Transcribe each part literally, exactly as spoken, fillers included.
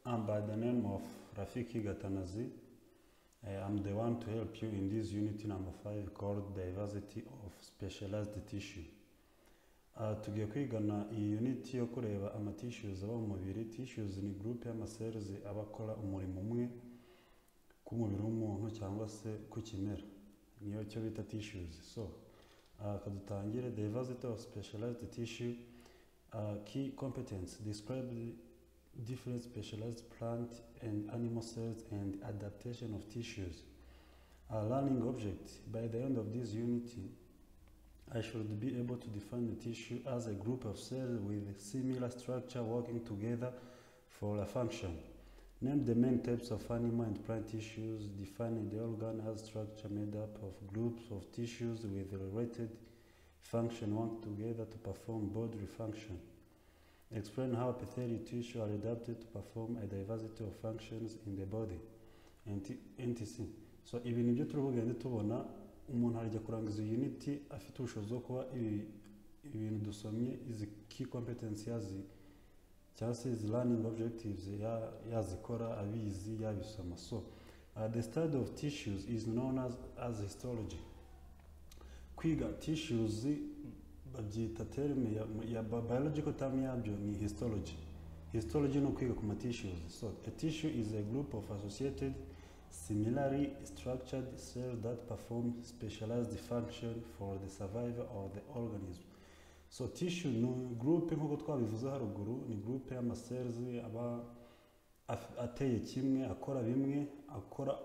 I'm by the name of Rafiki Gatanazi. Uh, I'm the one to help you in this unit number five called diversity of specialized tissue. Uh, tugiye kwigana iyi unit yo kureba ama tissues aba mu mubiri. Tissues ni group y'ama cells aba akora umurimo umwe ku mubiri w'umuntu cyangwa se ku kimera, niyo cyo bita tissues. So uh, kadutangire diversity of specialized tissue. Uh, key competence: describe the different specialized plant and animal cells and adaptation of tissues. A learning object: by the end of this unit, I should be able to define the tissue as a group of cells with similar structure working together for a function. Name the main types of animal and plant tissues. Define the organ as structure made up of groups of tissues with related function work together to perform bodily function. Explain how epithelial tissue are adapted to perform a diversity of functions in the body. N T C. So ibi nibyo turabugende tubona umuntu arajya kurangiza unit afite ubushobozi bwo kuba ibintu dusomye izi key competence yazi cyangwa se izi learning objectives yazikora abizi yabisoma. So uh, the study of tissues is known as, as histology. Kwiga tissues babyita terme ya, ya biological term yabyo ni histology. Histology no kwiga kuma tissues. So a tissue is a group of associated similarly structured cells that perform specialized function for the survival of the organism. So tissue no group nkuko twabivuze haruguru ni group y'ama cells aba ateye kimwe, akora bimwe, akora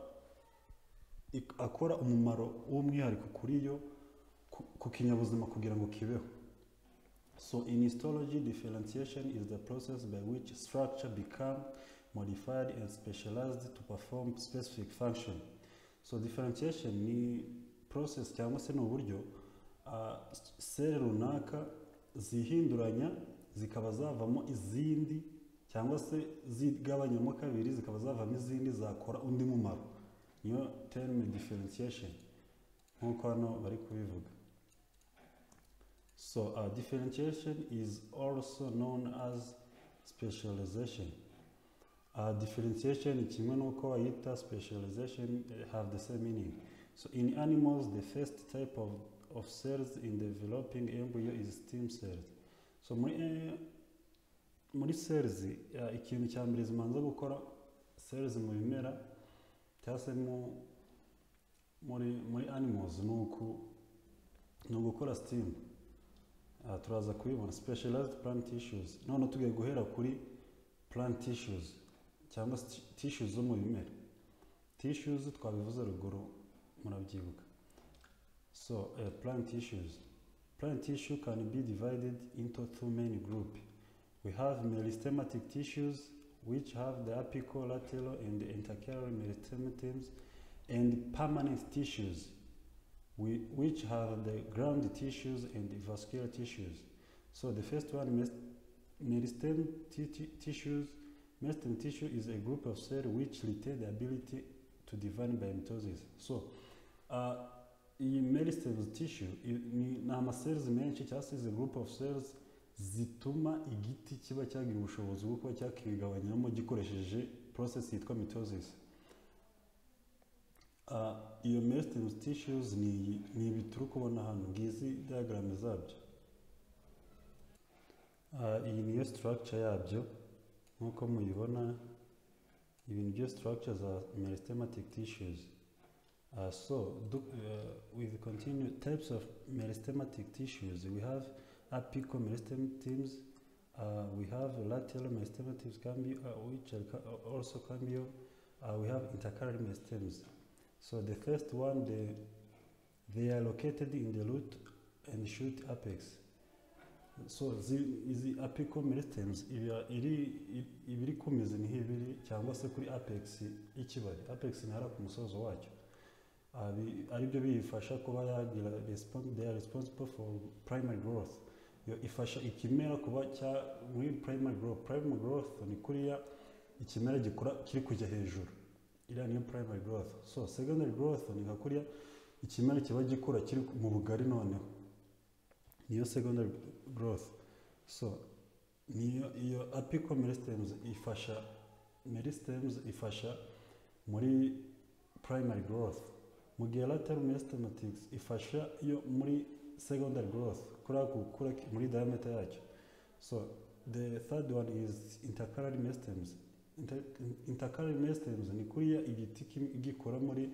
akora umumaro w'umwihariko kuri yo ku kinyabuzima kugira ngo kibeho. So in histology, differentiation is the process by which structure become modified and specialized to perform specific function. So differentiation ni process cyangwa se no buryo uh, cell runaka zihinduranya zikaba zavamo izindi cyangwa se zigabanyamo kabiri zikaba zavamo izindi zakora undi mumaro. Niyo term differentiation nkuko hano bari kubivuga. So uh, differentiation is also known as specialization. Uh, differentiation kimwe nuko wayita specialization have the same meaning. So in animals, the first type of, of cells in developing embryo is stem cells. So muri eh, muri cells uh, ikintu cya mbere zimanza gukora cells mu bimera cyase mu muri muri animals nuko no gukora stem. Uh, turaza kubibona specialized plant tissues. None tugiye guhera kuri plant tissues cyangwa tissues zo mu bimera. Tissues twabivuze ruguru murabyibuka. So uh, plant tissues. Plant tissue can be divided into two main groups. We have meristematic tissues, which have the apical, lateral, and the intercalary meristems, and permanent tissues, we, which have the ground tissues and the vascular tissues. So the first one, meristem tissues. Meristem tissue is a group of cells which retain the ability to divide by mitosis. So, uh, iyi meristem tissue ni ama cells menshi cyangwa se is a group of cells zituma igiti kiba cyagira ubushobozi bwo kuba cyakigabanyamo gikoresheje process yitwa mitosis. Uh, iyo meristem tissues ni ni bituru kubona hano ngizi diagram zabyo. Uh, iyi niyo structure yabyo nkuko muyibona, ibintu byo structures are meristematic tissues. Uh, so do, uh, with continue types of meristematic tissues, we have apical meristems, uh, we have lateral meristems cambio, uh, which are also cambio, uh, we have intercalary meristems. So the first one, the, they are located in the root and shoot apex. So the apical meristems ibiri kumeze ni hibiri cyangwa se kuri apex y'ikibari. Apex ni hara ku musozo wacyo. Ari byo bifasha kuba yagira respond, they are responsible for primary growth. Yo ifasha ikimera kuba cya muri primary growth. Primary growth ni kuriya ikimera gikura kiri kujya hejuru. Ira niyo primary growth. So secondary growth ni gakuriya ikimera kiba gikura kiri mu bugari noneho. Niyo secondary growth. So niyo iyo apical meristems ifasha meristems ifasha muri primary growth, mu gihe lateral meristematics ifasha iyo muri secondary growth, kura gukura muri diameter yacyo. So the third one is intercalary meristems. Inter, intercalary meristems ni kuriya igiti gikora muri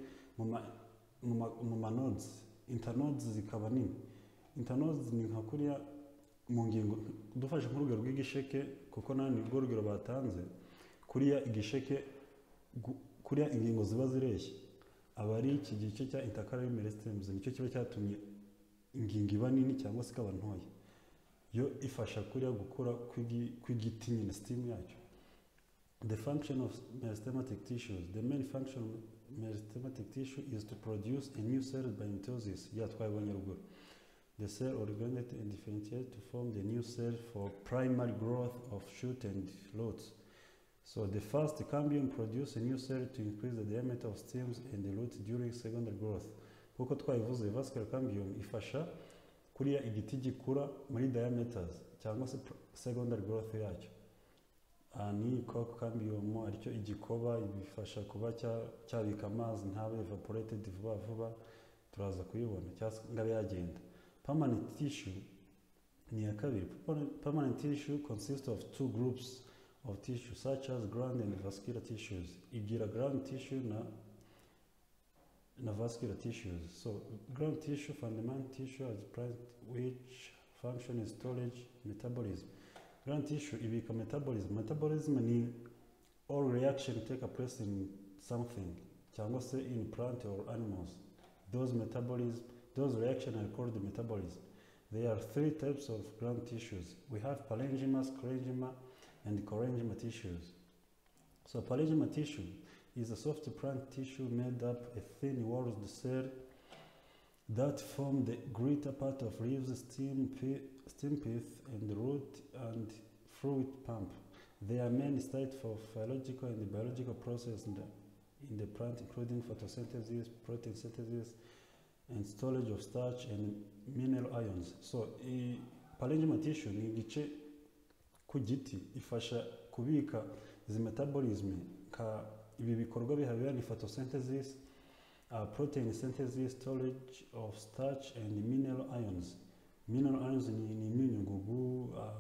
mu ma nodes, internodes zikaba nini. Internodes ni nka kuriya mu ngingo, dufashe nk'urugero rw'igisheke kuko nani rwo rugero batanze, kuriya igisheke kuriya ingingo ziba zireshye, aba ari iki gice cya intercalary meristems nicyo kiba cyatumye ingingo iba nini cyangwa se ikaba ntoya, yo ifasha kuriya gukura kw'igiti nyine stem yacyo. The function of meristematic tissues. The main function of meristematic tissue is to produce a new cell by mitosis. Yeah, twabonye ruguru. The cell organized and differentiate to form the new cell for primary growth of shoot and roots. So the first cambium produce a new cell to increase the diameter of stems and the roots during secondary growth. Kuko twabivuze vascular cambium ifasha kuriya igiti gikura muri diameters cyangwa se secondary growth yacyo. Ni koko cambium aricyo igikoba ibifasha kuba cyabika amazi ntabe evaporated vuba vuba, turaza kuyibona cyangwa ngabe yagenda. Permanent tissue ni ya kabiri. Permanent tissue consists of two groups of tissue such as gland and vascular tissues. Igira gland tissue na na vascular tissues. So gland tissue, fundamental tissue as plant which function is storage, metabolism. Gland tissue ibika metabolism. Metabolism ni all reaction take place in something, cyangwa se in plant or animals. Those metabolism, those reactions are called the metabolism. There are three types of gland tissues. We have parenchyma, sclerenchyma, and chorenchyma tissues. So parenchyma tissue is a soft plant tissue made up of thin walled cell that form the greater part of leaves, stem, stem pith, and root and fruit pump. They are main site for physiological and biological processes in the, in the plant, including photosynthesis, protein synthesis, and storage of starch and mineral ions. So parenchyma tissue ni igice ku giti ifasha kubika izi metabolism ka ibi bikorwa bihabera ni photosynthesis, uh, protein synthesis, storage of starch and mineral ions. Mineral ions ni imyunyungugu, uh,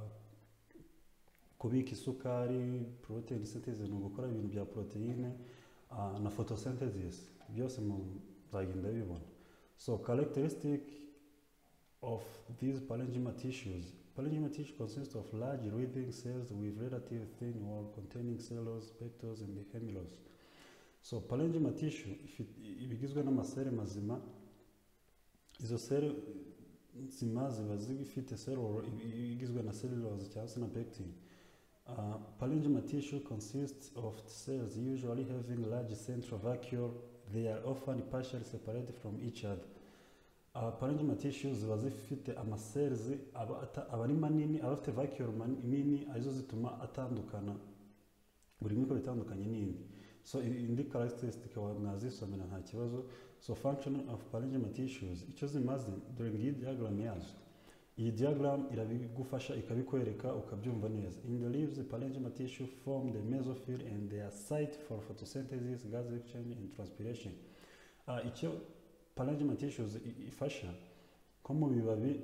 kubika isukari, protein synthesis ni gukora ibintu bya proteine, uh, na photosynthesis byose muzagenda bibona. So characteristic of these parenchyma tissues. Parenchyma tissue consists of large writhing cells with relatively thin wall containing cellulose, pectose, and hemulose. So parenchyma tissue ibigizwe n'amasere mazima. Izo sere nzima ziba zifite cellulose igizwe na cellulose cyangwa se na pectin. Uh, parenchyma tissue consists of cells usually having large central vacuole. They are often partially separated from each other. Uh, parenchyma tissue ziba zifite amacells aba ari manini, aba afite vacuole nini, arizo zituma atandukana buri mwiko bitandukanye n'indi. So indi characteristic mwazisomera nta kibazo. So function of parenchyma tissues icyo zimaze dore ngiyi diagram yazo. Iyi diagram irabigufasha ikabikwereka ukabyumva neza. In the leaves, the parenchyma tissue form the mesophyll and they are site for photosynthesis, gas exchange, and transpiration. Uh, icyo parenchyma tissues ifasha ko mu bibabi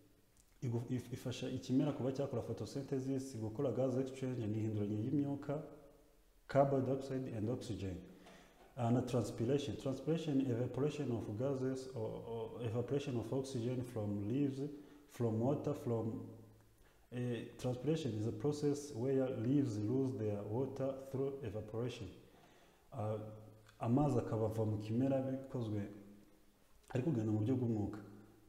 ifasha ikimera kuba cyakora photosynthesis, gukora gas exchange ni ihinduranya y'imyuka, carbon dioxide and oxygen. Uh, na transpiration. Transpiration, evaporation of gases or, or evaporation of oxygen from leaves, from water, from uh, transpiration is a process where leaves lose their water through evaporation. Uh, amazi akabava mu kimera bikozwe ariko kugenda mu buryo bw'umwuka.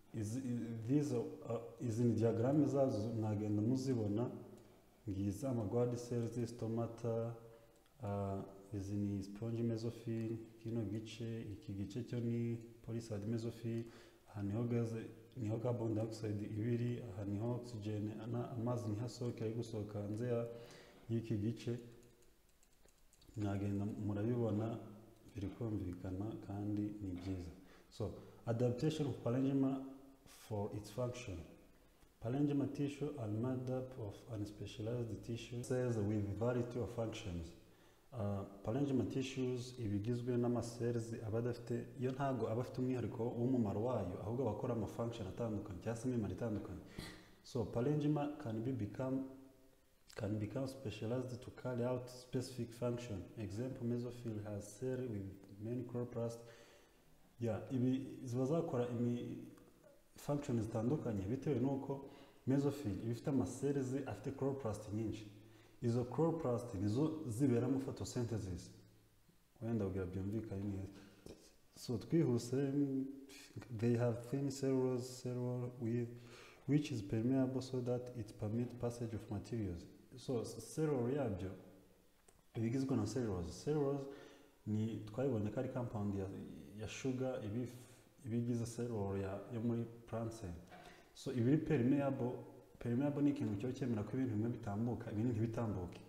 Izi ni diagram zazo mwagenda muzibona ngiza amagwadi cells, stomata, uh, izi ni sponge mesophyll, kino gice, iki gice cyo ni polysaccharide mesophyll, aha niho gaze niho carbon dioxide ibiri, aha niho oxygen, amazi niho asohoka ari gusohoka hanze y'iki gice. Mwagenda murabibona biri kumvikana kandi ni byiza. So adaptation of parenchyma for its function. Parenchyma tissue are made up of unspecialized tissue cells with variety of functions. Uh, parenchyma tissues ibigizwe n'amacells aba adafite iyo ntago aba afite umwihariko w'umumaro wayo ahubwo abakora ama function atandukanye cyangwa se imimaro itandukanye. So parenchyma can be become can become specialized to carry out specific function. Example, mesophyll has cell with many chloroplasts. Yeah, ibi ziba zakora imi functions zitandukanye bitewe nuko mesophyll iba ifite amacells afite chloroplast nyinshi. Izo chloroplast nizo ziberamo photosynthesis. Wenda ubwira byumvikanye neza. So twihuse, they have thin cellulose cell with which is permeable so that it permits passage of materials. So cellulose yabyo ibigizwe na cellulose. Cellulose ni twabibonye ko ari compound ya, ya sugar ibi ibigize cellulose ya yo muri plant cell. So ibiri permeable. Permeable ni ikintu cyo cyemera ko ibintu bimwe bitambuka ibindi ntibitambuke.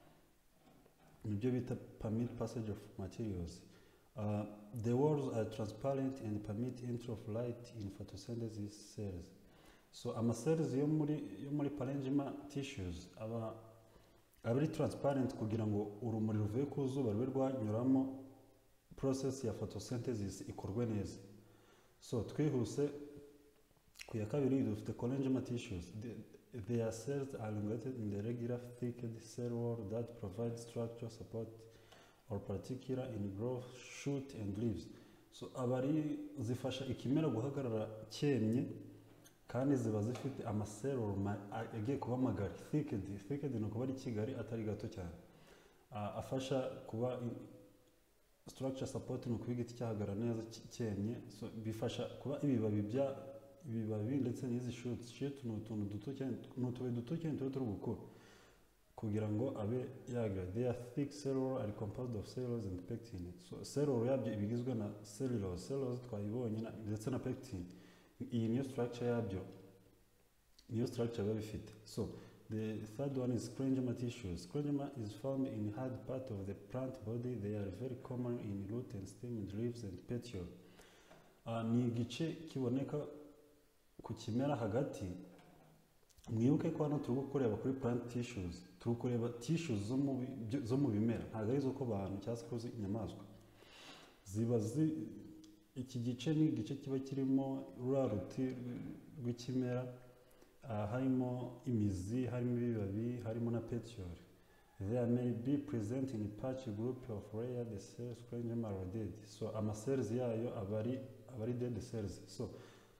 Nibyo bita permit passage of materials. Uh, the walls are transparent and permit entry of light in photosynthesis cells. So ama cells yo muri yo muri parenchyma tissues aba ari transparent kugira ngo urumuri ruvuye ku zuba rube rwanyuramo process ya photosynthesis ikorwe neza. So twihuse ku ya kabiri dufite parenchyma tissues. The, their cells are elongated in the regular thickened cell wall that provides structural support or particular in growth, shoot and leaves. So abari zifasha ikimera guhagarara cyemye kandi ziba zifite amasero agiye kuba magari. Thickened, thickened ni kuba ari kigari atari gato cyane. Uh, afasha kuba structure support ni kuba igiti cyahagarara neza cyemye. So bifasha kuba ibibabi bya ibibabi ndetse n'izi shoots. Shoot ni utuntu duto cyane, ni utubabi duto cyane tuba turi gukura kugira ngo abe yagra. They are thick cellulose are composed of cellulose and pectin. So cellulose yabyo ibigizwe na cellulose. Cellulose twayibonye ndetse na pectin. Iyi niyo structure yabyo, niyo structure biba bifite. So the third one is parenchyma tissues. Parenchyma is found in hard part of the plant body. They are very common in root and stem and leaves and petiole. Uh, ni igice kiboneka ku kimera hagati. Mwibuke ko hano turi kureba kuri plant tissues, turi kureba tissues zo mu zo mu bimera, ntabwo ari zo ko abantu cyangwa se ko inyamaswa ziba zi. Iki gice ni igice kiba kirimo rura ruti rw'ikimera, uh, harimo imizi, harimo ibibabi, harimo na petiole. There may be present in a patch group of rare the cells parenchyma are dead. So ama cells yayo abari abari dead cells. So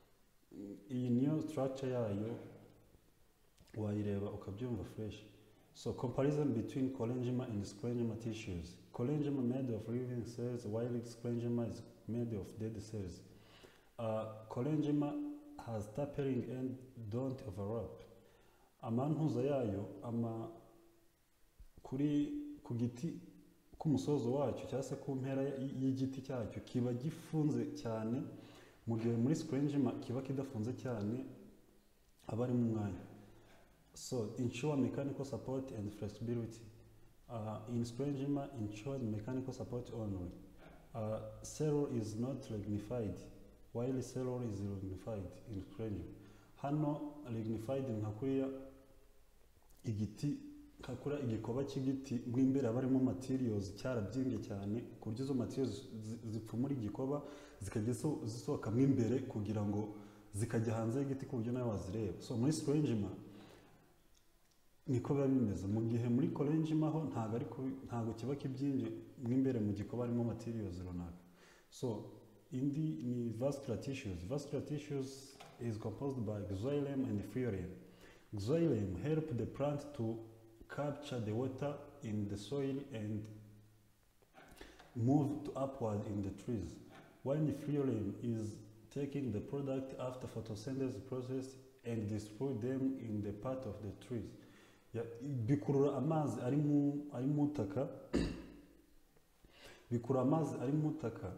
iyi niyo structure yayo wayireba ukabyumva fresh. So comparison between parenchyma and parenchyma tissues. Parenchyma made of living cells while parenchyma is made of dead cells. Uh, parenchyma has tapering and don't overlap. Amantuza yayo ama kuri ku giti k'umusozo wacyo cyangwa se ku mpera y'igiti cyacyo kiba gifunze cyane, mu gihe muri parenchyma kiba kidafunze cyane abari mu mwanya. So ensure mechanical support and flexibility. Uh, in parenchyma, ensure mechanical support only. Uh, cell is not lignified, while cell is lignified in parenchyma. Hano lignified nka kuriya igiti kakura igikoba cy'igiti mu imbere abarimo materials cyarabyimbye cyane ku buryo izo materials zipfumura igikoba zikajya zisohoka mu imbere kugira ngo zikajya hanze y'igiti ku buryo nawe wazireba. So muri parenchyma niko biba bimeze, mu gihe muri parenchyma ho ntago ari ntago kiba kibyimbye mu imbere mu gikoba harimo materials runaka. So indi ni vascular tissues. Vascular tissues is composed by xylem and phloem. Xylem help the plant to capture the water in the soil and move to upward in the trees, while the phloem is taking the product after photosynthesis process and destroy them in the part of the trees. Bikurura amazi ari mu ari mu taka bikurura amazi ari mu taka.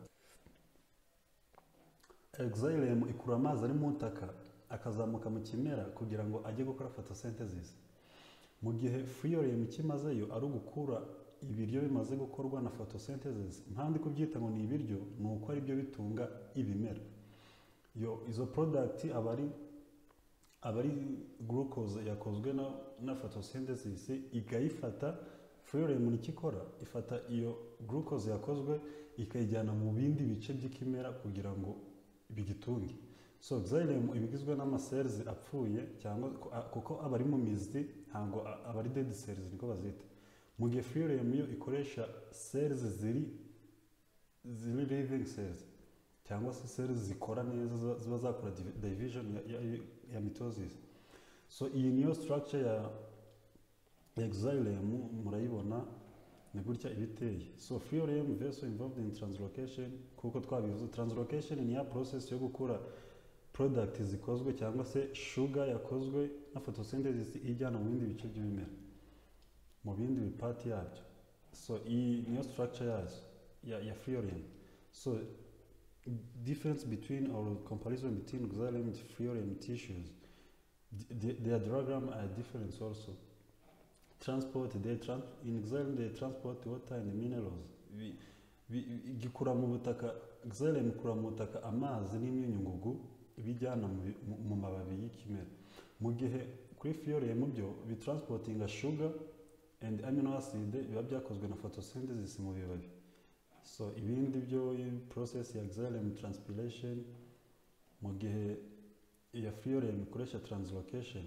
Xylem ikurura amazi ari mu taka akazamuka mu kimera kugira ngo ajye gukora photosynthesis, mu gihe phloem kimazeyo ari ugukura ibiryo bimaze gukorwa na photosynthesis. Mpandi kubyita ngo ni ibiryo nuko ari byo bitunga ibimera. Yo izo product abari abari glucose yakozwe na, na photosynthesis igayifata Fluorem nikikora ifata iyo glucose yakozwe ikayijyana mu bindi bice by'ikimera kugira ngo bigitunge. So xylem ibigizwe n'ama cells apfuye cyangwa kuko aba ari mu mizi ntango aba ari dead cells niko bazita. Mu gihe Fluorem yo ikoresha cells ziri ziri living cells cyangwa se cells zikora neza ziba zakora division ya, ya, ya mitosis. So iyi niyo structure ya xylem murayibona ni gutya ibiteye. So Fluorem is also involved in translocation kuko twabivuze. Translocation ni ya process yo gukura product zikozwe cyangwa se sugar yakozwe na photosynthesis ijyana mu bindi bice by'ibimera mu bindi bipati yabyo. So iyi niyo structure yazo ya, ya Fluorem. So difference between or comparison between xylem and Fluorem tissues, the, their diagram are different also. Transport, they trans in xylem they transport water and minerals. Gikura mu butaka, xylem ikura mu butaka amazi n'imyunyungugu bijyana mu mababi y'ikimera. Mu gihe kuri Fluorem byo bi transportinga sugar and amino acid biba byakozwe na photosynthesis mu bibabi. So ibindi byo process ya xylem transpiration, mu gihe ya Fluorem ikoresha translocation.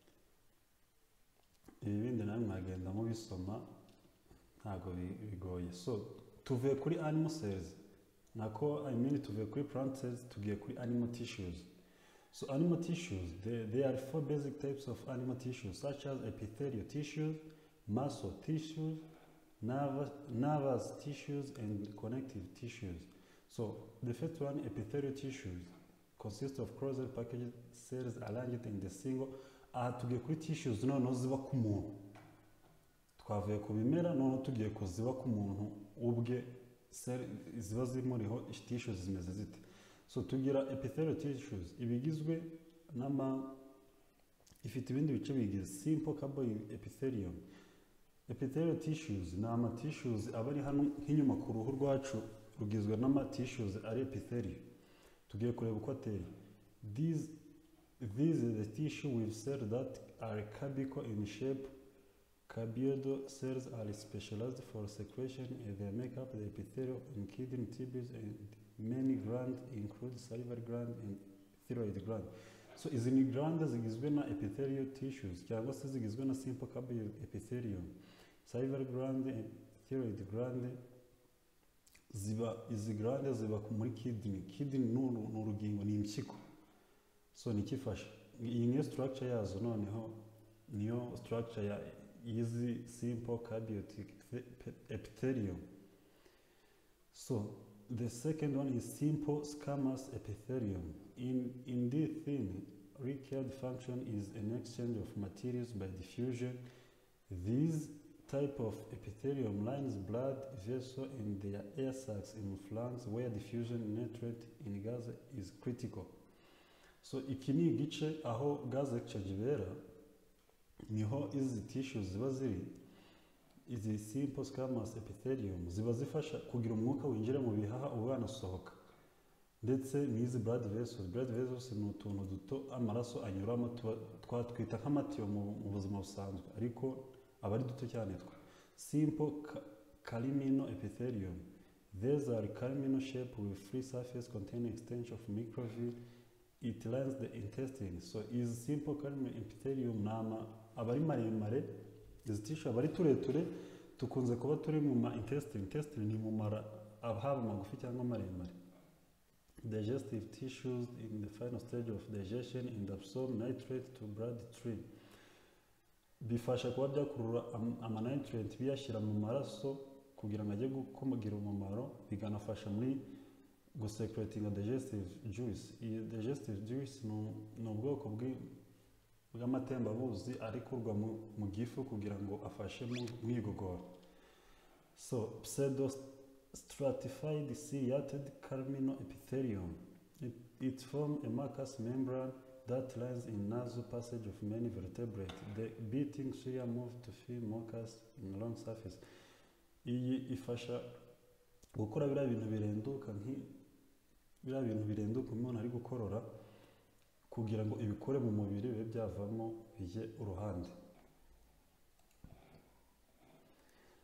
Ibindi namwe mwagenda mubisoma ntago bigoye. So tuvuye kuri animal cells nako I mean tuvuye kuri plant cells tugiye kuri animal tissues. So animal tissues, there, there are four basic types of animal tissues such as epithelial tissues, muscle tissues, nervous, nervous tissues and connective tissues. So the first one, epithelial tissues, consists of closely packaged cells arranged in the single. Aha tugiye kuri tissues noneho ziba ku muntu. Twavuye ku bimera noneho tugiye kuziba ku muntu ubwe ziba zimuriho tissues zimeze zite. So tugira epithelial tissues ibigizwe n'ama ifite ibindi bice bigize simple carbon epithelium. Epithelial tissues ni ama tissues aba ari hano nk'inyuma ku ruhu rwacu rugizwe n'ama tissues ari epithelial. Tugiye kureba uko ateye. These These are the tissue with cells that are cubical in shape. Cubioidal cells are specialized for secretion and they make up the epithelium in kidney, tubules, and many glands include salivary gland and thyroid gland. So izi ni glands zigizwe na epithelial tissues cyangwa se zigizwe na simple cubioid epithelium. Salivary gland and thyroid gland ziba izi glands ziba muri kidney. Kidney ni urugingo ni impyiko. So nikifasha iyi niyo structure yazo noneho niyo structure ya easy simple cubiotic epithelium. So the second one is simple squamous epithelium. In in this thin required function is an exchange of materials by diffusion. These type of epithelium lines blood vessel in their air sacs in flanks where diffusion nutrient in gas is critical. So iki ni igice aho gas exchange ibera niho izi tissues ziba ziri. Izi simple squamous epithelium ziba zifasha kugira umwuka winjira mu bihaha ubanasohoka. Ndetse n'izi blood vessels, blood vessels ni utuntu duto amaraso anyuramo twatwita nk'amatiyo mu buzima busanzwe ariko aba ari duto cyane twa. Simple calamino epithelium, these are calamino shape with free surface containing extension of microville. It lines the intestine. So is simple calamino epithelium nama abari maremare. Izi tissue abari tureture tukunze kuba turi mu ma intestine. Intestine ni mu mara haba magufi cyangwa maremare. Digestive tissues in the final stage of digestion and absorb nitrate to bloodstream. Bifasha kuba byakurura ama nitrate biyashyira mu maraso kugira ngo ajye gukomagira umumaro, biganafasha muri gusecreting digestive juice. Iyi digestive juice ni ubwoko bw'amatembabuzi arikurwa mu gifu kugira ngo afashe mu igogora. So pseudo stratified ciliated calamino epithelium. It, it forms a mucous membrane that lies in nasal passage of many vertebrates. The beating cilia move to fill mucus in long surface. Iyi ifasha gukora biriya bintu birenduka nki biriya bintu birenduka umuntu ari gukorora kugira ngo ibikore mu mubiri bibe byavamo bijye uruhande.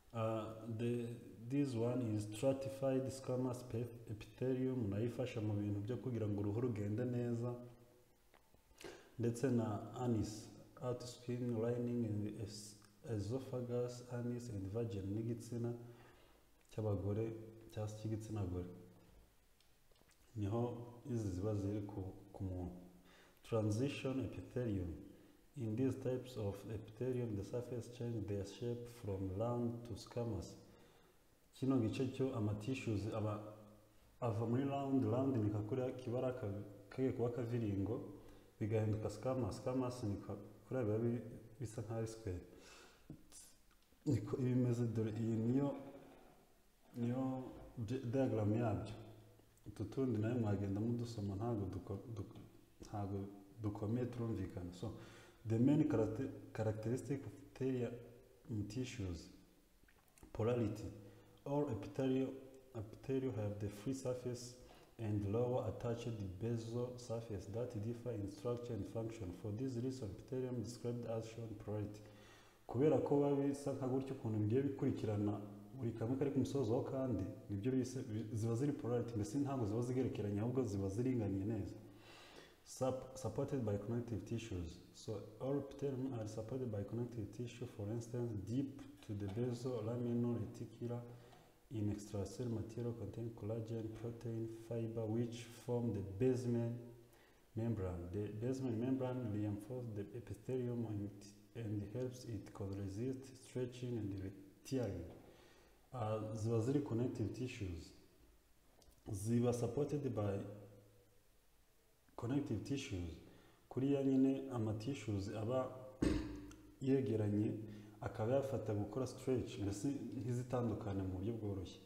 the this one is stratified squamous epithelium, nayo ifasha mu bintu byo kugira ngo uruhu rugende neza, ndetse na anis, out skin lining in the esophagus, anis and vagin, n'igitsina cy'abagore cyangwa se cy'igitsina gore, niho izi ziba ziri ku muntu. Transition epithelium. In these types of epithelium, the surface change their shape from round to squamous. Kino gice cyo amatissues aba ava muri round, round ni kakuriya kibara kage kuba kaviringo bigahinduka squamous, squamous ni kakuriya biba bisa nka square. Niko ibimeze, dore iyi niyo niyo diagram yabyo. Utu tundi nayo mwagenda mudusoma ntago ntago dukomeye turumvikana. So the main characteristic of epithelial tissues: polarity. All epithelial epithelial have the free surface and lower attached basal surface that differ in structure and function. For this reason, epithelium described as shown polarity. Kubera ko babisa nka gutyo ukuntu bigiye bikurikirana buri kamwe kari ku musozo wa kandi, nibyo ziba ziri polarity, mbese ntabwo ziba zigerekeranye ahubwo ziba ziringaniye neza. Supported by connective tissues. So all epithelium are supported by connective tissue, for instance, deep to the basal lamina reticular in extracellular material containing collagen, protein, fiber, which form the basement membrane. The basement membrane reinforces the epithelium and, and helps it resist stretching and tearing. Uh, ziba ziri connective tissues. Ziba supported by connective tissues. Kuriya nyine ama tissues aba yegeranye akaba yafata gukora stretch, mbese ntizitandukane mu buryo bworoshye.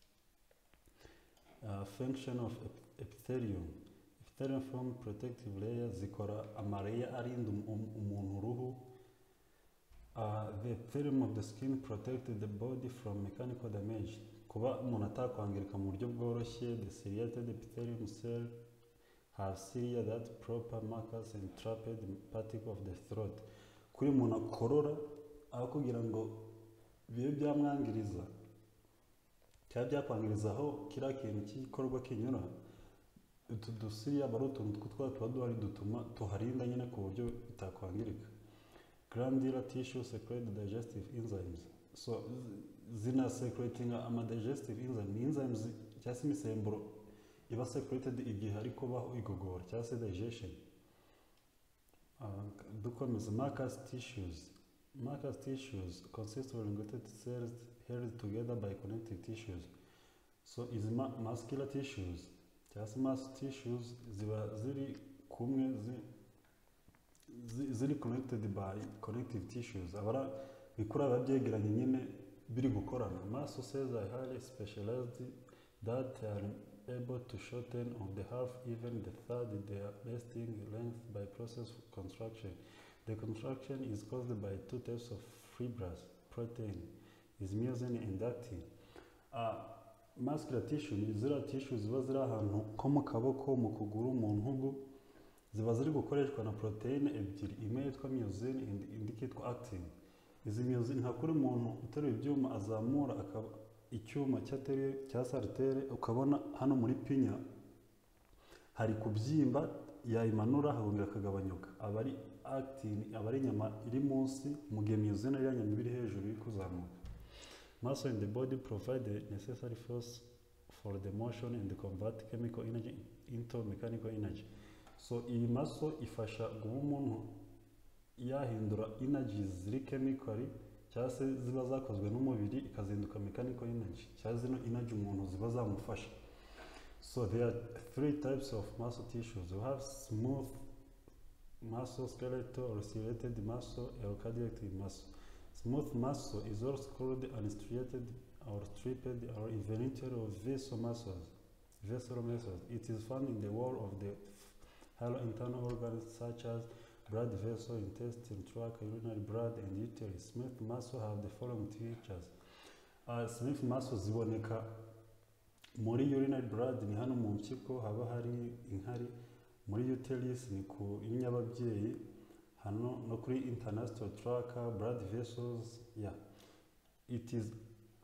Uh, function of epithelium. Epithelium form protective layers, zikora amareya arinda umuntu uruhu. Uh, the epithelium of the skin protected the body from mechanical damage, kuba umuntu atakwangirika mu buryo bworoshye. The ciliated epithelium cell have cilia that proper markers and trapped particle of the throat. Kuri umuntu akorora aho kugira ngo bibe byamwangiriza cyangwa byakwangiriza aho kiriya kintu cy'ikorwa kinyura, utu dusiriya bari utuntu tw'utwara tuba duhari dutuma tuharinda nyine ku buryo bitakwangirika. Glandular tissue secrete digestive enzymes. So zina secreting ama digestive enzymes, enzymes cyangwa se imisemburo iba secreted igihe hari kubaho igogora cyangwa se digestion. Uh, dukomeza mucous tissues. Mucous tissues consist of elongated cells held together by connective tissues. So is ma muscular tissues cyangwa se muscle tissues ziba ziri kumwe ziri connected by connective tissues. Abara bikura babyegeranye nyine biri gukorana. Muscle cells are highly specialized that are able to shorten on the half, even the third, their resting length by process of contraction. The contraction is caused by two types of fibrous protein, is myosin and actin. Uh, muscular tissue ni ziriya tissue ziba ziri ahantu ko mu kaboko, mu kuguru, mu ntugu, ziba ziri gukoreshwa na proteine ebyiri, imwe yitwa myosin indi yitwa actin. Izi myosin nka kuri umuntu uteruye ibyuma azamura akaba icyuma cyateruye cya sartere, ukabona hano muri pinya hari kubyimba, yayimanura hahungira akagabanyuka, aba ari actin, aba ari inyama iri munsi, mu gihe myosin ari inyama ibiri hejuru iri kuzamuka. Muscle in the body provide the necessary force for the motion and convert chemical energy into mechanical energy. So iyi muscle ifasha guha umuntu yahindura energies ziri chemically cyangwa se ziba zakozwe n'umubiri ikazinduka mechanical energy, cyangwa zino energy umuntu ziba zamufasha. So there are three types of muscle tissues. We have smooth muscle, skeletal or serrated muscle, or cardiac muscle. Smooth muscle is also called unstriated or stripped or involuntary or vessel muscles. Vessel muscles. It is found in the wall of the hollow internal organs such as blood vessel, intestine, tract, urinary blood, and uterus. Smooth muscle have the following features. Uh, smooth muscle ziboneka muri urinary blood, ni hano mu mpyiko haba hari inkari. Muri uterus ni ku inyababyeyi, hano no kuri intestinal tract, blood vessels. Yeah, it is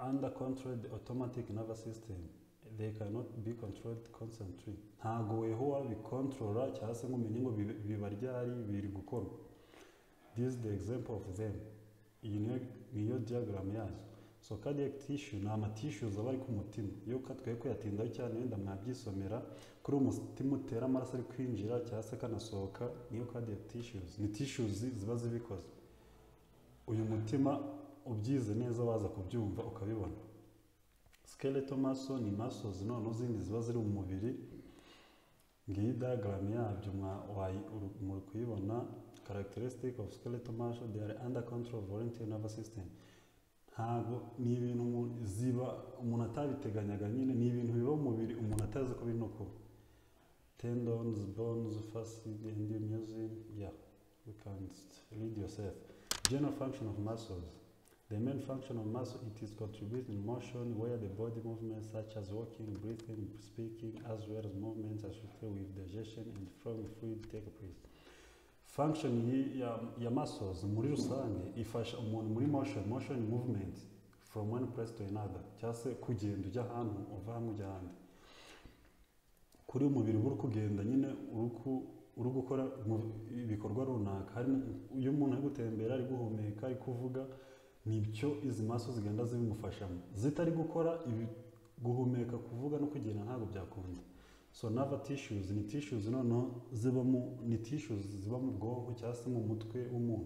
under controlled automatic nervous system. They cannot be controlled constantly. Ntago weho wabikontorora cyangwa se ngo umenye ngo biba ryari biri gukorwa. This is the example of them. Iyi niyo niyo diagram yazo. So cardiac tissue ni ama tissues aba ari ku mutima. Iyo katwe kuyatindaho cyane wenda mwabyisomera kuri umutima utera amaraso ari kwinjira cyangwa se kanasohoka niyo cardiac tissues. Ni tissues ziba zibikoze. Uyu mutima ubyize neza waza kubyumva ukabibona. Skeletal muscle ni muscles none zindi ziba ziri mu mubiri. Ngiyi diagram yabyo muri kuyibona. Characteristic of skeletal muscle, they are under control of voluntary nervous system. Ntabwo ni ibintu ziba umuntu atabiteganyaga nyine ni ibintu biba mu mubiri umuntu atazi ko bino ko. Tendons, bones, fascia, and music. Yeah, you can read yourself. General function of muscles. The main function of muscle, it is contributing motion where the body movements such as walking, breathing, speaking, as well as movements associated with digestion and flowing fluid take place. Function ya, ya muscles muri rusange ifasha umuntu muri motion, motion movement from one place to another. Cyase kugenda ujya ahantu uva hamwe ujya ahandi. Kuri umubiri uri kugenda nyine uruku uri gukora ibikorwa runaka. Hari iyo umuntu ari gutembera ari guhumeka ari kuvuga nibyo izi muscles zigenda zibimufashamo. Zitari gukora ibi guhumeka kuvuga no kugenda ntago byakunda. So nerve tissues ni tissues noneho ziba mu ni tissues ziba mu bwonko cyangwa se mu mutwe w'umuntu.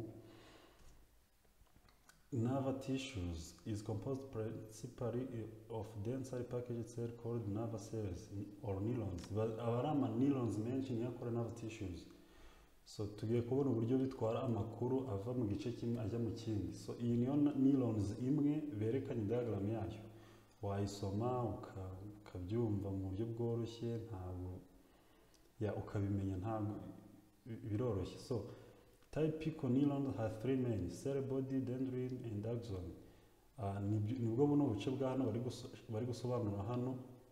Nerve tissues is composed principally of densely packaged cells called nerve cells or neurons. Abari ama neurons menshi niyo akora nerve tissues. So tugiye kubona uburyo bitwara amakuru ava mu gice kimwe ajya mu kindi. So iyi niyo neurons imwe berekanye diagram yayo. Wayisoma ukabyumva mu buryo bworoshye ntabwo ya ukabimenya ntabwo biroroshye. So typical neurons have three main: cell body, dendrin and axon. Uh, nibwo buno buce bwa hano bari gusobanura hano.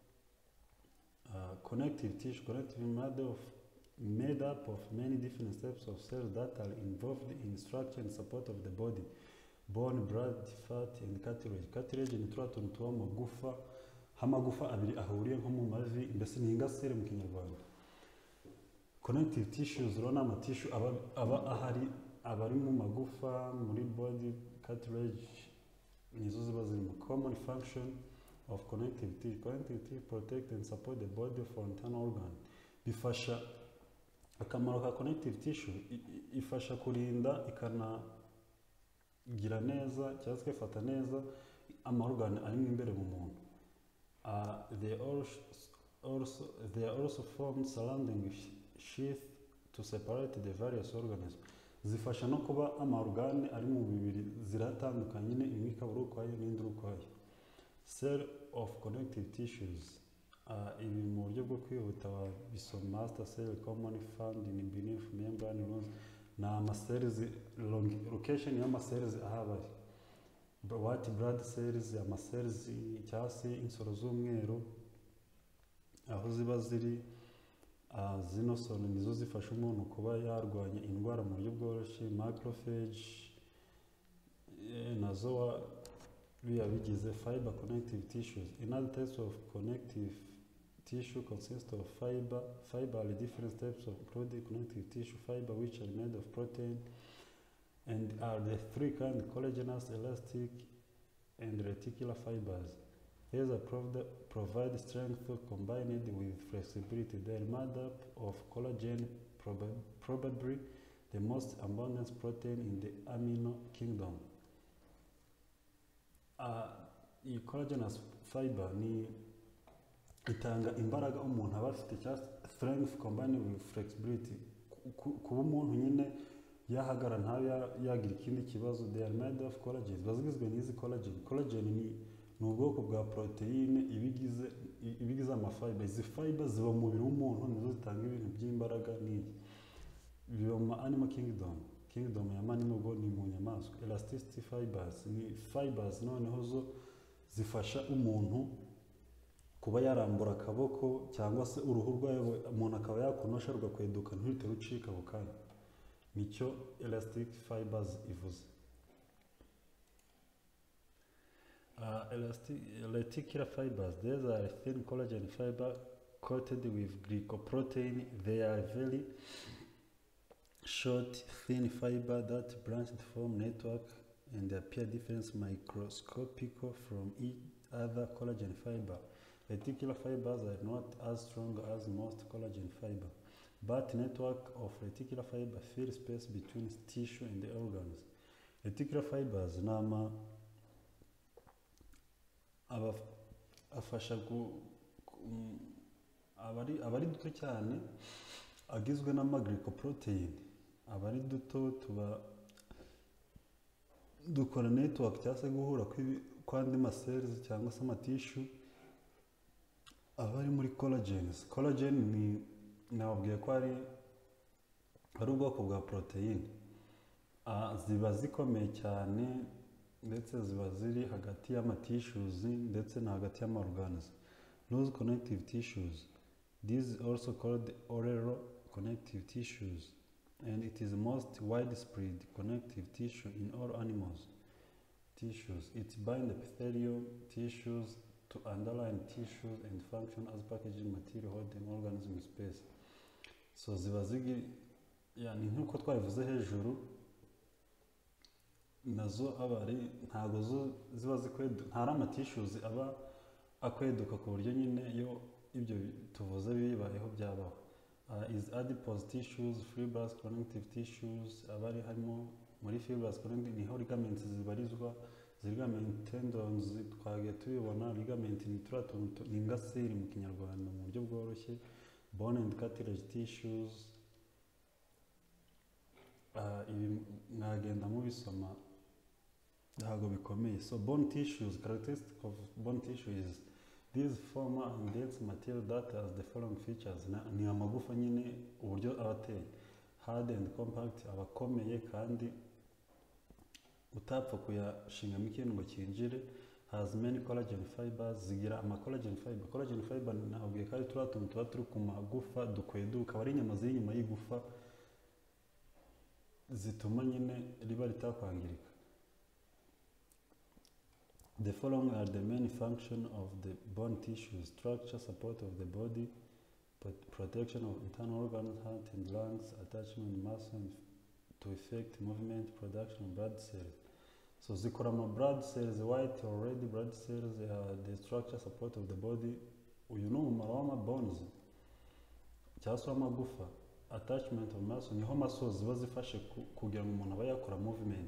Uh, connective tissue, connective made of made up of many different steps of cells that are involved in structure and support of the body. Bone, blood, fat and cartilage. Cartilage ni turiya tuntu tuba mu magufa, hamagufa abiri ahuriye nko mu mavi, mbese ni ingasire mu Kinyarwanda. Connective tissues rona ama tissue aba, aba ahari abari mu magufa, muri body, cartilage nizo ziba zirimo. Common function of connective tissue. Connective tissue protect and support the body for internal organ. Bifasha akamaro ka connective tissue ifasha kurinda ikana gira neza cyangwa se ifata neza amorgan ari imbere mu muntu. Uh, they also also they are also formed surrounding sheath to separate the various organisms. Zifasha no kuba amorgan ari mu bibiri ziratandukanye nyine imwe ikabura ukwayo n'indi ukwayo. Cell of connective tissues. Uh, ibi mu buryo bwo kwihuta bisoma master cell commonly found in beneath membrane walls. Na ama cells location ya ama cells ahabari. White blood cells, ama cells cyangwa se insoro z'umweru aho ziba ziri. Uh, zino soro nizo zifasha umuntu kuba yarwanya indwara mu buryo bworoshye. Macrophage eh, nazo biya bigize fiber connective tissues. Another types of connective tissue consists of fiber. Fiber are different types of including connective tissue fiber which are made of protein and are the three kinds: collagenous, elastic, and reticular fibers. These are provide, provide strength combined with flexibility. They are made up of collagen, prob probably the most abundant protein in the amino kingdom. Uh, collagenous fiber ni itanga imbaraga umuntu aba afite cyangwa strength combined with flexibility. Kuba umuntu nyine yahagara nta yagira ikindi kibazo. They are made of collagen. Bazigizwe n'izi collagen. Collagen ni ni ubwoko bwa proteine ibigize ibigize ama fiber. Izi fiber ziba mu mubiri w'umuntu nizo zitanga ibintu by'imbaraga n'iyi. Biba mu animal kingdom. Kingdom ya mani nubwo ni mu nyamaswa. Elasticity fibers ni fibers noneho zo zifasha umuntu kuba yarambura akaboko cyangwa se uruhu rwawe umuntu akaba yakunosha rugakweduka ntuhite rucika bukanya. Nicyo elastic fibers ivuze. Uh, elastic reticular fibers. These are thin collagen fiber coated with glycoprotein. They are very short, thin fiber that branch to form network and appear different microscopical from each other collagen fiber. Reticular fibers are not as strong as most collagen fiber, but network of reticular fiber fill space between tissue and the organs. Reticular fibers nama afasha abari abari duto cyane agizwe n'amaglycoprotein. Abari duto tuba dukora network cyangwa se guhura kw'andi ma cells cyangwa se amatishu abari muri collagens. Collagen ni nababwiye ko ari ari ubwoko bwa protein ziba zikomeye cyane ndetse ziba ziri hagati y'amatissues ndetse na hagati y'amaorgans. Loose connective tissues, these is also called oral connective tissues, and it is the most widespread connective tissue in all animals tissues. It binds epithelial tissues to underlying tissues and function as packaging material holding organism in space. So ziba zigi yani nkuko twabivuze hejuru nazo abari ntago zo ziba zikwedu ntari amatissues aba akweduka ku buryo nyine yo ibyo tuvuze bibayeho byabaho. Uh, is adipose tissues, fibrous connective tissues. Abari harimo muri fibrous connective niho ligaments zibarizwa. Ligament tendons twage tubibona. Ligament ni turatuntu ingasiri mu kinyarwanda mu buryo bworoshye. Bone and cartilage tissues. Uh, ibi mwagenda mubisoma ntago bikomeye. So bone tissues, characteristic of bone tissue is these former and dense material that has the following features. Ni amagufa nyine uburyo abateye hard and compact, abakomeye kandi utapfa kuyashingamo ikintu ngo kinjire. Has many collagen fibers, zigira ama collagen fiber. Collagen fiber nabwiye ko ari turatuntu tuba turi ku magufa dukweduka, bari inyama ziri inyuma y'igufa zituma nyine riba ritakwangirika. The following are the main function of the bone tissue: structure, support of the body, protection of internal organs, heart and lungs, attachment muscle to effect movement, production of blood cells. So zikora ama blood cells, white or red blood cells, uh, the structure, support of the body. Uyu ni umumaro w'ama bones cyangwa se w'amagufa. Attachment of muscle, niho muscle ziba zifashe kugira ngo umuntu aba yakora movement.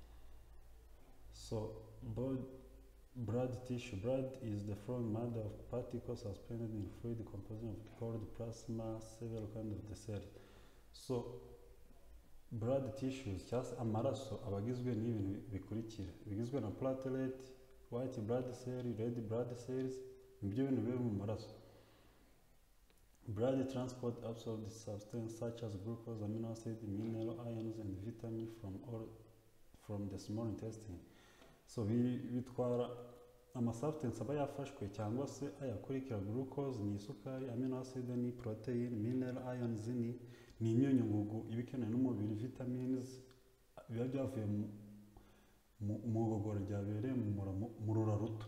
So body blood tissue. Blood is the flowing matter of particles suspended in fluid composing of called plasma, several kinds of the cells. So blood tissues cyangwa amaraso abagizwe n'ibintu bikurikira. Bigizwe na platelet, white blood cell, red blood cells. Ibyo bintu biri mu maraso. Blood transport absorbed substances such as glucose, amino acid, mineral, ions and vitamins from all from the small intestine. So bitwara ama substance aba yafashwe cyangwa se ayakurikira. Glucose ni isukari, amino acid ni protein, mineral, ions ni ni imyunyu ngugu ibikenewe n'umubiri, vitamins biba byavuye mu gogoro ryabereye mu rura ruto.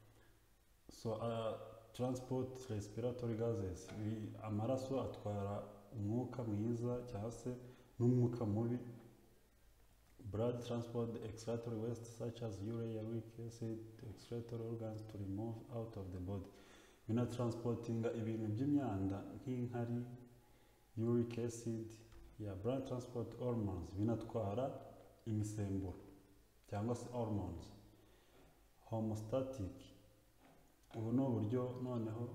So uh, transport respiratory gases, amaraso atwara umwuka mwiza cyangwa se n'umwuka mubi. Blood transport the excretory waste such as urea, uric acid, excretory organs to remove out of the body. Bina transportinga ibintu by'imyanda nk'inkari, uric acid. Ya blood transport hormones, binatwara imisemburo cyangwa se hormones. Homeostatic, ubu ni uburyo noneho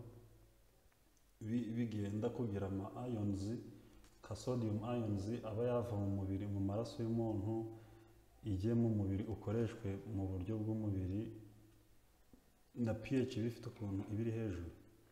bigenda kugira ama ions ka sodium ions aba yava mu mubiri mu maraso y'umuntu igiye mu mubiri ukoreshwe mu buryo bw'umubiri, na pH bifite ukuntu ibiri hejuru.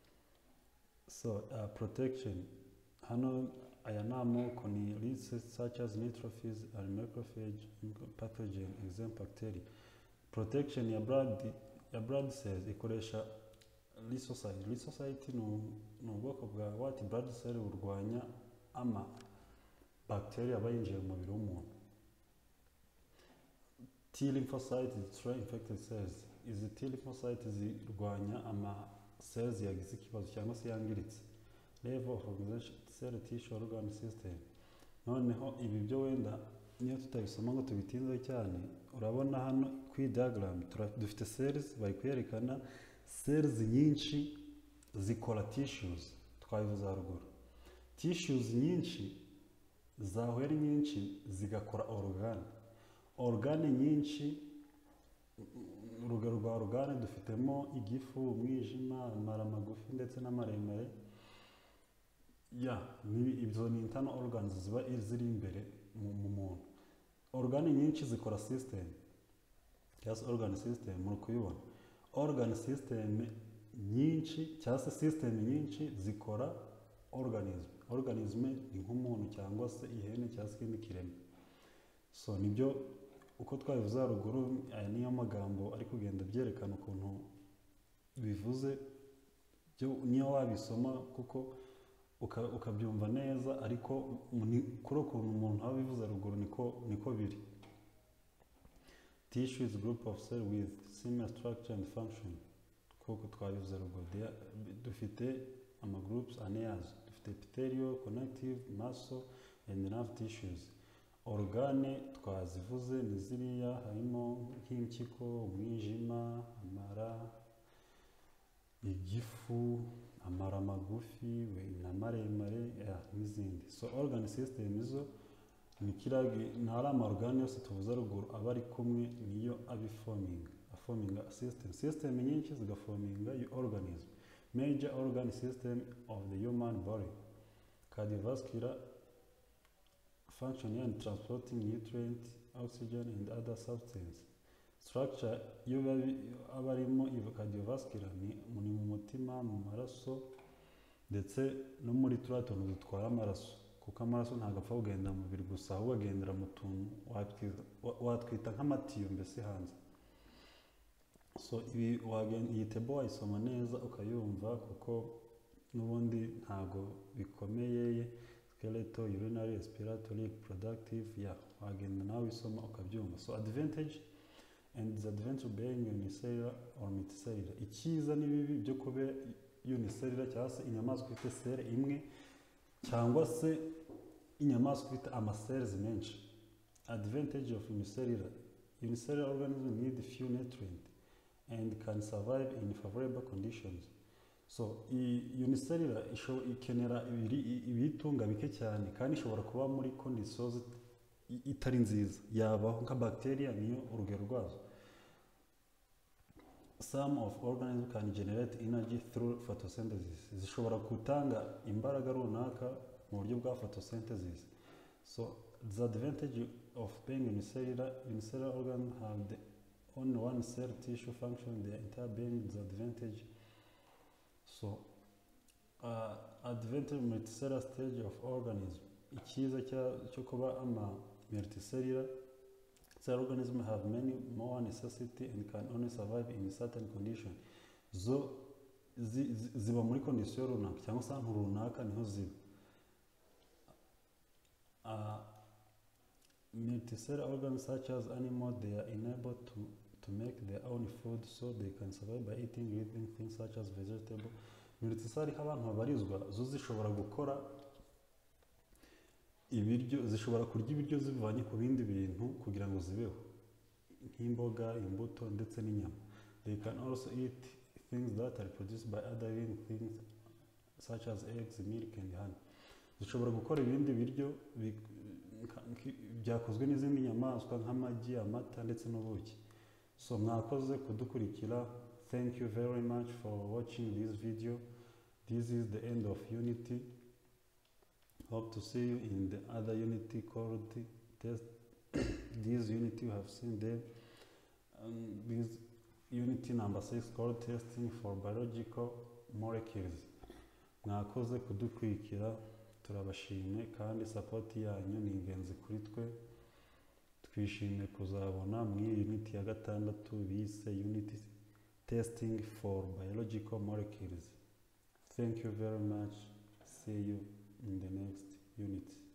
So uh, protection, hano aya ni amoko ni lists such as neutrophils and macrophage, pathogen, example bacteria. Protection ya blood ya blood cells ikoresha lysocyte. Lysocyte ni ubwoko bwa white blood cell burwanya ama bacteria bayinjiye mu mubiri w'umuntu. T lymphocytes destroy infected cells. Izi T lymphocytes zirwanya ama cells yagize ikibazo cyangwa se yangiritse. Level of organization cell tissue organ system. Noneho ibi byo wenda niyo tutabisoma ngo tubitinze cyane, urabona hano kuri diagram dufite cells bari kwerekana cells nyinshi zikora tissues twabivuze haruguru. Tissues nyinshi zahuye ari nyinshi zigakora organ. Organ nyinshi, urugero rwa organe dufitemo igifu, umwijima, amara magufi ndetse n'amaremare. Ya, ibyo ni internal organs ziba ziri imbere mu muntu. Organ nyinshi zikora system. Yes, organ system muri kuyibona. Organ system nyinshi cyangwa se system nyinshi zikora organism. Organism ni nk'umuntu cyangwa se ihene cyangwa se ikindi kiremwa. So nibyo uko twabivuze haruguru, aya niyo magambo ari kugenda byerekana ukuntu bivuze, niyo wabisoma kuko ukabyumva neza, ariko kuri ukuntu umuntu abivuze haruguru niko niko biri. Tissue is a group of cells with similar structure and function. Kuko twabivuze haruguru dufite ama groups ane yazo. Dufite epithelial, connective, muscle and nerve tissues. Organe twazivuze ni ziriya, harimo nk'impyiko, umwijima, amara, igifu, amara magufi, n'amaremare n'izindi. So organ system izo ni kiragi ntari amargane yose tuvuze haruguru aba ari kumwe niyo abiforming forming system. System nyinshi zigaforminga organism. Major organ system of the human body: cardiovascular function and transporting nutrients, oxygen and other substances. Structure yo abarimo cardiovascular ni mu mutima, mu maraso ndetse no muri turiya tuntu dutwara amaraso, kuko amaraso ntabwo apfa kugenda mu mubiri gusa, ahubwo agendera mu tuntu watwita nk'amatiyo mbese hanze. So iyi table wayisoma neza ukayumva kuko n'ubundi ntabwo bikomeye. Skeletal, urinary, respiratory, reproductive, yeah, wagenda nawe isoma ukabyumva. So advantage and disadvantage of being unicellular or multicellular. Icyiza n'ibibi byo kuba unicellular cyangwa se inyamaswa ifite cell imwe cyangwa se inyamaswa ifite ama cells menshi. Advantage of unicellular: unicellular organisms need few nutrients and can survive in favorable conditions. So unicellular ikenera ibitunga bike cyane kandi ishobora kuba muri conditions itari nziza, yabaho nka bacteria niyo urugero rwazo. Some of organisms can generate energy through photosynthesis. Zishobora gutanga imbaraga runaka mu buryo bwa photosynthesis. So the advantage of being unicellular: unicellular organs have the only one cell tissue function, the entire being disadvantage. So uh, advantage multicellular stage of organism. Icyiza cyo kuba ama multicellular cell organism have many more necessity and can only survive in certain condition. Zo ziba muri condition runaka cyangwa se ahantu runaka niho ziba. Uh, multicellular organs such as animals, they are enabled to to make their own food, so they can survive by eating living things such as vegetable. Multicellular abantu babarizwa zo zishobora gukora ibiryo, zishobora kurya ibiryo zivanye ku bindi bintu kugira ngo zibeho, nk'imboga, imbuto ndetse n'inyama. They can also eat things that are produced by other living things such as eggs, milk and honey. Zishobora gukora ibindi biryo byakozwe n'izindi nyamaswa nk'amagi, amata ndetse n'ubuki. So mwakoze kudukurikira. Thank you very much for watching this video. This is the end of Unity. Hope to see you in the other Unity called test. This Unity you have seen there. Um, this Unity number six called testing for biological molecules. Mwakoze kudukurikira, turabashimye kandi support yanyu ni ingenzi kuri twe. Twishimiye kuzabona muri Unity ya gatandatu bise Unity testing for biological molecules. Thank you very much. See you in the next unit.